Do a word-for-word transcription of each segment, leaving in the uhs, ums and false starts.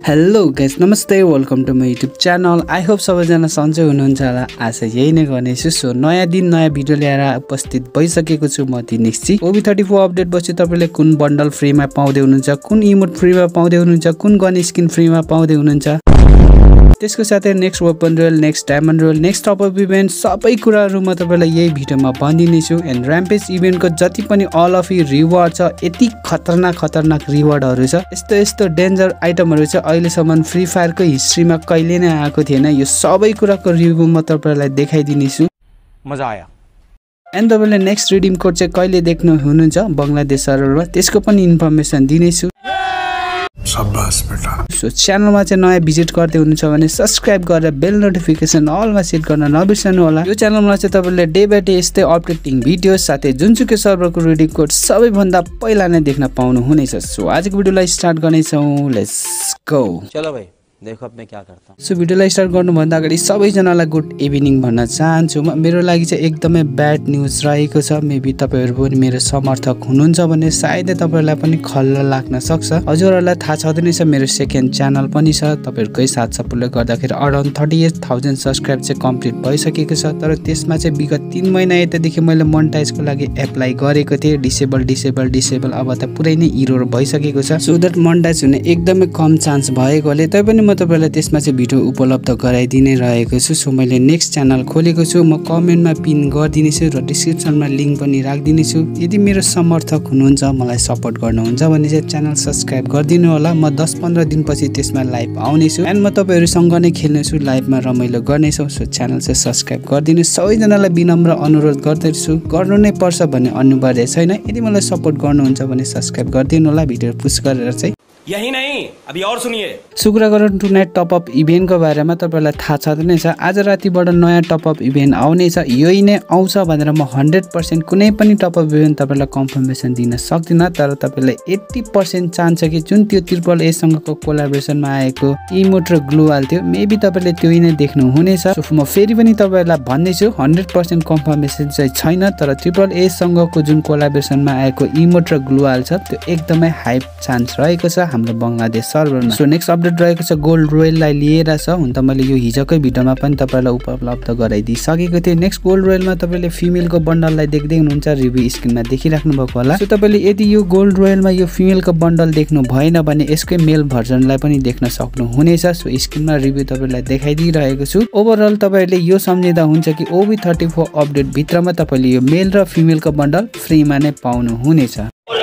Hello guys, नमस्ते, welcome to my YouTube channel. I hope सबैजना सन्चै हुनुहुन्छ होला, आशा यही नै गर्नेछु। सो नयाँ दिन नयाँ भिडियो ल्याएर उपस्थित भइसकेको छु म दिनेक्सजी। ओबी थर्टी फोर अपडेट पछि तपाईले कुन बन्डल फ्रीमा पाउँदै हुनुहुन्छ, कुन इमोट फ्रीमा पाउँदै हुनुहुन्छ, कुन गन स्किन फ्रीमा पाउँदै हुनुहुन्छ, त्यसको साथै next weapon royale, next diamond royale, next top up event सबै कुराहरू म तपाईलाई यही भिडियोमा भनिदिनेछु। एन्ड र्याम्पेज इभेन्टको जति पनि अल अफ यु रिवार्ड छ, यति खतरनाक खतरनाक रिवार्डहरू छ, यस्तो यस्तो डेन्जर आइटमहरू छ, अहिलेसम्म फ्री फायरको हिस्ट्रीमा कहिले नै आएको थिएन। यो सबै कुराको रिभ्यू म तपाईलाई देखाइदिनेछु। मजा आयो। एन्ड तपाईले नेक्स्ट रिडिम कोड चाहिँ कहिले देख्नु हुनुहुन्छ बङ्गलादेश सर्भरमा, त्यसको पनि इन्फर्मेसन दिनेछु। शाबाश बेटा। सो च्यानलमा चाहिँ नयाँ भिजिट गर्दै हुनुहुन्छ भने सब्स्क्राइब गरेर बेल नोटिफिकेसन अलमा सेट गर्न नबिर्सनु होला। यो च्यानलमा चाहिँ तपाईले डे बाइ डे यस्तै अपडेटिङ भिडियो साथै जुनसुकै सर्भरको रिडिम कोड सबैभन्दा पहिला नै देख्न पाउनु हुनेछ। सो आजको भिडियोलाई स्टार्ट गर्नेछौँ, लेट्स गो। चलो भाइ, देखो अब मैं क्या करता हूं। सो भिडियोलाई स्टार्ट गर्नुभन्दा अगाडि सबैजनालाई गुड इभिनिङ भन्न चाहन्छु। म मेरो लागि चाहिँ एकदमै ब्याड न्युज रहेको छ। मेबी तपाईहरु पनि मेरो समर्थक हुनुहुन्छ भने सायदै तपाईहरुलाई पनि खल्ल लाग्न सक्छ। हजुरहरुलाई थाहा छँदैन छ मेरो सेकेन्ड च्यानल पनि छ। तपाईहरुकै साथ सपोर्टले गर्दाखेरि around thirty eight thousand subscribe चाहिँ कम्प्लिट भइसकेको छ। तर त्यसमा चाहिँ विगत तीन महिना यतादेखि मैले मोनेटाइजको लागि एप्लाई गरेको थिएँ। डिसेबल डिसेबल डिसेबल अब त पुरै नै इरोर भइसकेको छ। सो द्याट मोनेटाइज हुने एकदमै कम चान्स भएकोले तैपनि म तपाईलाई त्यसमा चाहिँ भिडियो उपलब्ध गराइदिनै रहेको छु। सो मैले नेक्स्ट च्यानल खोलेको छु, म कमेन्टमा पिन गरिदिनेछु र डिस्क्रिप्सनमा लिङ्क पनि राखिदिनेछु। यदि मेरो समर्थक हुनुहुन्छ, मलाई सपोर्ट गर्नुहुन्छ भने चाहिँ च्यानल सब्स्क्राइब गरिदिनु होला। म दस पन्ध्र दिनपछि त्यसमा लाइभ आउनेछु एन्ड म तपाईहरुसँग नै खेल्नेछु, लाइभमा रमाइलो गर्नेछौँ। सो च्यानल चाहिँ सब्स्क्राइब गरिदिनु। सबैजनालाई विनम्र अनुरोध गर्दैछु, गर्नु नै पर्छ भन्ने अनिवार्य छैन। यदि मलाई सपोर्ट गर्नुहुन्छ भने सब्स्क्राइब गरिदिनु होला, भिडियो पुश गरेर चाहिँ। यही नहीं, अभी और सुनिए। सुक्रा गरौँ टु नाइट टप अप इभेन्टको बारेमा तपाईलाई थाहा छँदैन छ। आज रातिबाट नयाँ टप अप इभेन्ट आउनेछ। यही नै आउँछ भनेर म हन्ड्रेड पर्सेन्ट कुनै पनि टप अप इभेन्ट तपाईलाई कन्फर्मेसन दिन सक्दिनँ। तर तपाईलाई एट्टी पर्सेन्ट चान्स छ कि जुन त्यो ट्रिपल एसँगको कोलाबोरेसनमा आएको इमोट र ग्लुवाल थियो, मेबी तपाईले त्यही नै देख्नु हुनेछ। सो म फेरि पनि तपाईलाई भन्दैछु, हन्ड्रेड पर्सेन्ट कन्फर्मेसन चाहिँ छैन। तर ट्रिपल एसँगको जुन कोलाबोरेसनमा आएको इमोट र ग्लुवाल छ, त्यो एकदमै हाई चान्स रहेको छ हाम्रो बङ्गलादेश सर्भरमा। सो नेक्स्ट अपडेट रहेको छ गोल्ड रोयललाई लिएर छ। हुन त मैले यो हिजोकै भिडियोमा पनि तपाईलाई उपलब्ध गराइदिइसकेको थिएँ। नेक्स्ट गोल्ड रोयलमा तपाईले फिमेलको बन्डललाई देख्दै हुनुहुन्छ, रिभ्यू स्क्रिनमा देखिराख्नु भएको होला। सो तपाईले यदि यो गोल्ड रोयलमा यो फिमेलको बन्डल देख्नु भएन भने यसकै मेल भर्जनलाई पनि देख्न सक्नु हुनेछ। सो स्क्रिनमा रिभ्यू तपाईलाई देखाइदिइरहेको छु। ओभरअल तपाईले यो सम्झिँदा हुन्छ कि ओबी थर्टी फोर अपडेट भित्रमा तपाईले यो मेल र फिमेलको बन्डल फ्रीमा नै पाउनु हुनेछ।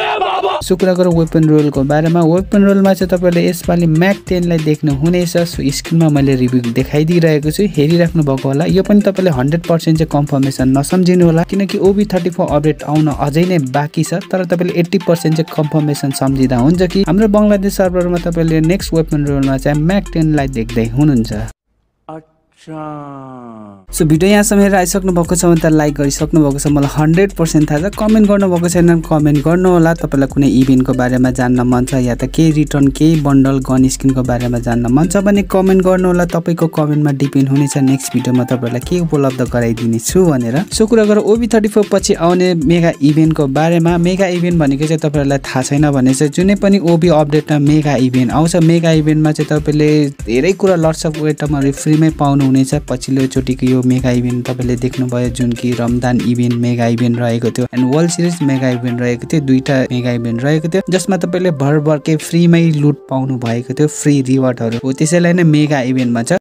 सो कुरा गरौँ वेपन रोयलको बारेमा। वेपन रोयलमा चाहिँ तपाईले यसपालि म्याक टेनलाई देख्नु हुनेछ। सो स्क्रिनमा मैले रिभ्यू देखाइदिइरहेको छु, हेरिराख्नु भएको होला। यो पनि तपाईले हन्ड्रेड पर्सेन्ट चाहिँ कन्फर्मेसन नसम्झिनु होला, किनकि ओबी थर्टी फोर अपडेट आउन अझै नै बाँकी छ। तर तपाईले एट्टी पर्सेन्ट चाहिँ कन्फर्मेसन सम्झिँदा हुन्छ कि हाम्रो बङ्गलादेश सर्भरमा तपाईले नेक्स्ट वेपन रोयलमा चाहिँ म्याक टेनलाई देख्दै हुनुहुन्छ। सो भिडियो यहाँसम्म हेरेर आइसक्नु भएको छ भने त लाइक गरिसक्नु भएको छ, मलाई हन्ड्रेड पर्सेन्ट थाहा छ। कमेन्ट गर्नुभएको छैन, कमेन्ट गर्नु होला। तपाईँलाई कुनै इभेन्टको बारेमा जान्न मन छ या त केही रिटर्न, केही बन्डल, गन स्किनको बारेमा जान्न मन छ भने कमेन्ट गर्नु होला। तपाईँको कमेन्टमा डिपेन्ड हुनेछ नेक्स्ट भिडियोमा तपाईँलाई के उपलब्ध गराइदिनेछु भनेर। सो कुरा गरौँ ओबी थर्टी फोर पछि आउने मेगा इभेन्टको बारेमा। मेगा इभेन्ट भनेको चाहिँ तपाईँहरूलाई थाहा छैन भने चाहिँ जुनै पनि ओबी अपडेटमा मेगा इभेन्ट आउँछ। मेगा इभेन्टमा चाहिँ तपाईँले धेरै कुरा लट्स अफ आइटमहरू फ्रीमै पाउनु हुनेछ। पछिल्लो चोटिको यो मेगा इभेन्ट तपाईँले देख्नुभयो, जुन कि रमदान इभेन्ट मेगा इभेन्ट रहेको थियो and world series mega event रहेको थियो। दुईटा मेगा इभेन्ट रहेको थियो जसमा तपाईँले भरभरकै फ्रीमै लुट पाउनु भएको थियो, फ्री रिवार्डहरू हो। त्यसैलाई नै मेगा इभेन्ट भन्छ।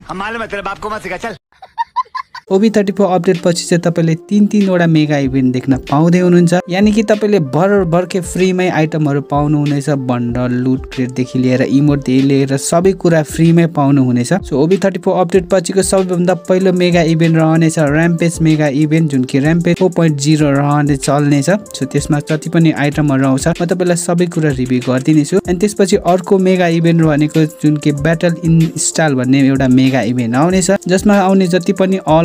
ओबी थर्टी फोर अपडेट पछि चाहिँ तपाईले तीन तीनवटा मेगा इभेन्ट देख्न पाउँदै हुनुहुन्छ। यानि कि तपाईले भरभरकै फ्रीमै आइटमहरू पाउनु हुनेछ। बन्डल, लुट क्रेटदेखि लिएर इमोटदेखि लिएर सबै कुरा फ्रीमै पाउनु हुनेछ। So OB thirty four update पछिको सबैभन्दा पहिलो मेगा इभेन्ट रहनेछ र्याम्पेज मेगा इभेन्ट, जुन कि र्याम्पेज फोर पोइन्ट जिरो रहने चल्नेछ। सो त्यसमा जति पनि आइटमहरू आउँछ म तपाईँलाई सबै कुरा रिभ्यू गरिदिनेछु। अनि त्यसपछि अर्को मेगा इभेन्ट भनेको जुन कि ब्याटल इन स्टाइल भन्ने एउटा मेगा इभेन्ट आउनेछ, जसमा आउने जति पनि अल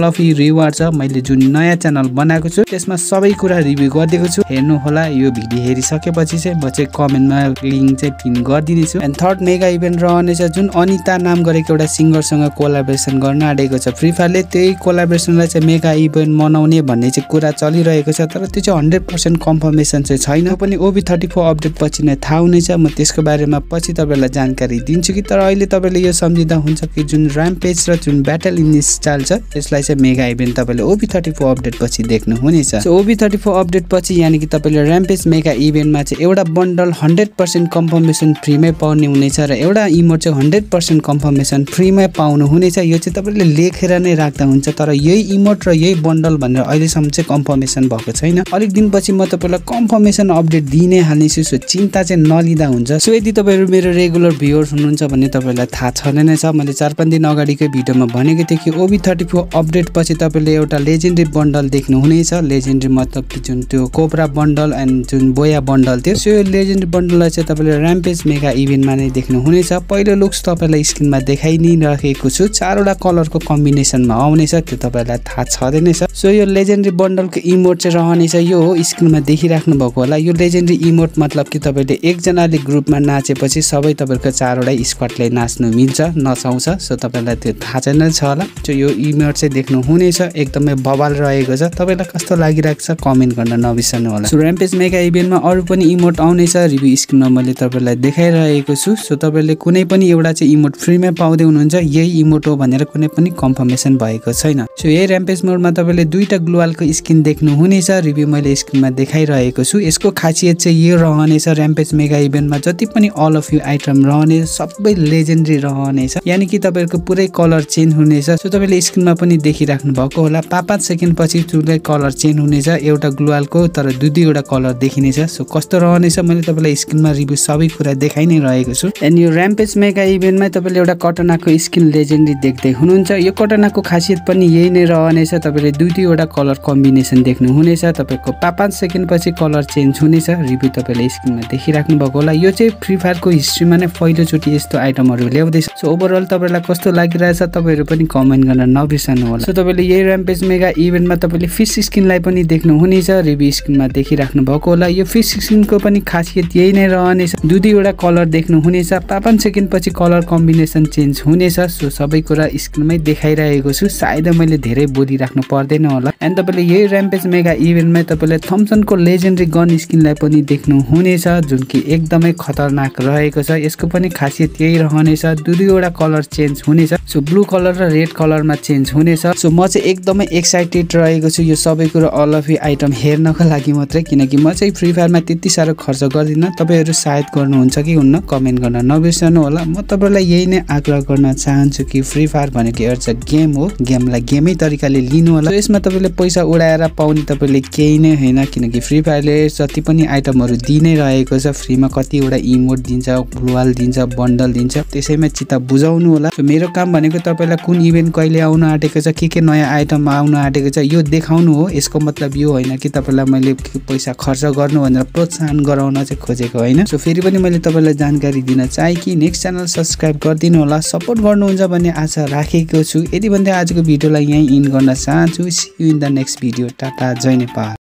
अफ यी रिवार्ड छ मैले जुन नयाँ च्यानल बनाएको छु त्यसमा सबै कुरा रिभ्यू गरिदिएको छु हेर्नु होला यो भिडियो हेरिसकेपछि चाहिँ म चाहिँ कमेन्टमा लिंक चाहिँ पिन गरिदिनेछु एन्ड थर्ड मेगा इभेन्ट रहनेछ जुन अनिता नाम गरेको एउटा सिंगरसँग कोलाबोरेसन गर्न आँटेको छ फ्री फायरले त्यही कोलाबोरेसनलाई चाहिँ मेगा इभेन्ट मनाउने भन्ने चाहिँ कुरा चलिरहेको छ तर त्यो चाहिँ हन्ड्रेड पर्सेन्ट कन्फर्मेसन चाहिँ छैन पनि ओबी थर्टी फोर अपडेट पछि नै थाहा हुनेछ म त्यसको बारेमा पछि तपाईलाई जानकारी दिन्छु कि तर अहिले तपाईले यो सम्झिँदा हुन्छ कि जुन र्याम्पेज र जुन ब्याटल इन स्टाइल छ यसलाई चाहिँ मेगा इभेन्ट तपाईले ओबी थर्टी फोर अपडेट पछि देख्नु हुनेछ so OB thirty four update पछि यानी कि तपाईले र्याम्पेज मेगा इभेन्टमा चाहिँ एउटा बन्डल हन्ड्रेड पर्सेन्ट कन्फर्मेसन फ्रीमै पाउने हुनेछ र एउटा इमोट चाहिँ हन्ड्रेड पर्सेन्ट कन्फर्मेसन फ्रीमै पाउनु हुनेछ यो चाहिँ तपाईले लेखेर नै राख्दा हुन्छ तर यही इमोट र यही बन्डल भनेर अहिलेसम्म चाहिँ कन्फर्मेसन भएको छैन अलिक दिनपछि म तपाईलाई कन्फर्मेसन अपडेट दिने हाल्नेछु सो चिन्ता चाहिँ नलिँदा हुन्छ सो यदि तपाईहरु मेरो रेगुलर भ्युअर्स हुनुहुन्छ भने तपाईलाई थाहा छ नै छ मैले चार पाँच दिन अगाडिकै भिडियोमा भनेको थिएँ कि ओबी थर्टी फोर अपडेट पछि तपाईले एउटा लेजेन्डरी बन्डल देख्नु हुनेछ लेजेन्डरी मतलब कि जुन त्यो कोब्रा बन्डल एन्ड जुन बोया बन्डल थियो सो यो लेजेन्डरी बन्डललाई चाहिँ तपाईले र्याम्पेज मेगा इभेन्टमा नै देख्नु हुनेछ पहिलो लुक्स तपाईलाई स्क्रिनमा देखाइ नै राखेको छु चारवटा कलरको कम्बिनेसनमा आउनेछ त्यो तपाईलाई थाहा छँदै नै छ सो यो लेजेन्डरी बन्डलको इमोट चाहिँ रहनेछ यो हो स्क्रिनमा देखिराख्नु भएको होला यो लेजेन्डरी इमोट मतलब कि तपाईले एकजनाले ग्रुपमा नाचेपछि सबै तपाईहरुको चारवटा स्क्वाडले नाच्नु मिल्छ नचाउँछ सो तपाईलाई त्यो थाहा चाहिँ नै छ होला सो यो इमोट चाहिँ देख्नु हुनेछ एकदमै बवाल रहेको छ तपाईलाई कस्तो लागिरहेको छ कमेन्ट गर्न नबिर्सनु होला सो र्याम्पेज मेगा इभेन्टमा अरु पनि इमोट आउनेछ रिभ्यू स्क्रिनमा मैले तपाईलाई देखाइरहेको छु सो तपाईले कुनै पनि एउटा चाहिँ इमोट फ्रीमा पाउँदै हुनुहुन्छ यही इमोट हो भनेर कुनै पनि कन्फर्मेसन भएको छैन सो यही र्याम्पेज मोडमा तपाईले दुईटा ग्लुवालको स्किन देख्नु हुनेछ रिभ्यू मैले स्क्रिनमा देखाइरहेको छु यसको खासियत चाहिँ यो रहनेछ र्याम्पेज मेगा इभेन्टमा जति पनि अल अफ यु आइटम रहने सबै लेजेन्डरी रहनेछ यानी कि तपाईहरुको पुरै कलर चेन्ज हुनेछ सो तपाईले स्क्रिनमा पनि देखिराख्नु भएको होला पाँच पाँच सेकेन्ड पछि पुरै कलर चेन्ज हुनेछ एउटा ग्लुवालको तर दुई दुईवटा कलर देखिनेछ सो कस्तो रहनेछ मैले तपाईलाई स्क्रिनमा रिभ्यू सबै कुरा देखाइ नै रहेको छु एन्ड यो र्याम्पेज मेगा इभेन्टमा तपाईले एउटा कटनाको स्किन लेजेन्डरी देख्दै हुनुहुन्छ यो कटनाको खासियत पनि यही नै रहनेछ तपाईले दुई दुईवटा कलर कम्बिनेसन देख्नु हुनेछ तपाईको पाँच पाँच सेकेन्ड पछि कलर चेन्ज हुनेछ रिभ्यू तपाईले स्क्रिनमा देखिराख्नु भएको होला यो चाहिँ फ्री फायरको हिस्ट्रीमा नै पहिलोचोटि यस्तो आइटमहरु ल्याउँदैछ सो ओभरअल तपाईलाई कस्तो लागिरहेछ तपाईहरु पनि कमेन्ट गर्न नबिर्सनु होला सो तपाईले यही र्याम्पेज मेगा इभेन्टमा तपाईले फिश स्किनलाई पनि देख्नु हुनेछ रिभ्यू स्क्रिनमा देखिराख्नु भएको होला यो फिश स्किनको पनि खासियत यही नै रहनेछ दुई दुईवटा कलर देख्नु हुनेछ पाँच पाँच सेकेन्ड पछि कलर कम्बिनेसन चेन्ज हुनेछ सो सबै कुरा स्क्रिनमै देखाइरहेको छु सायद मैले धेरै बोलिराख्नु पर्दैन होला एन्ड तपाईले यही र्याम्पेज मेगा इभेन्टमा तपाईले थम्सनको लेजेन्डरी गन स्किनलाई पनि देख्नु हुनेछ जुन कि एकदमै खतरनाक रहेको छ यसको पनि खासियत यही रहनेछ दुई दुईवटा कलर चेन्ज हुनेछ सो ब्लू कलर र रेड कलरमा चेन्ज हुनेछ सो म चाहिँ एकदमै एक्साइटेड रहेको छु यो सबै कुरा अल अफ यु आइटम हेर्नको लागि मात्रै किनकि म चाहिँ फ्री फायरमा त्यति साह्रो खर्च गर्दिन तपाईहरु सायद गर्नुहुन्छ कि हुन्न कमेन्ट गर्न नबिर्सनु होला म तपाईलाई यही नै आग्रह गर्न चाहन्छु कि फ्री फायर भनेको एउटा गेम हो गेमलाई गेमै तरिकाले लिनु होला यसमा तपाईले पैसा उडाएर पाउने तपाईले केही नै हैन किनकि फ्री फायरले जति पनि आइटमहरु दिनै रहेको छ फ्रीमा कतिवटा इमोट दिन्छ ग्लुवाल दिन्छ बन्डल दिन्छ त्यसैमा चित्त बुझाउनु होला सो मेरो काम भनेको तपाईलाई कुन इभेन्ट कहिले आउन आँटेको छ के के नयाँ आइटम आउन आँटेको छ यो देखाउनु हो यसको मतलब यो हैन कि तपाईलाई मैले पैसा खर्च गर्नु भनेर प्रोत्साहन गराउन चाहिँ खोजेको हैन सो फेरि पनि मैले तपाईलाई जानकारी दिन चाहे कि नेक्स्ट च्यानल सब्स्क्राइब गरिदिनु होला सपोर्ट गर्नुहुन्छ भन्ने आशा राखेको छु यदि भन्दै आजको भिडियोलाई यही इन गर्न चाहन्छु see you in the next video tata जय नेपाल।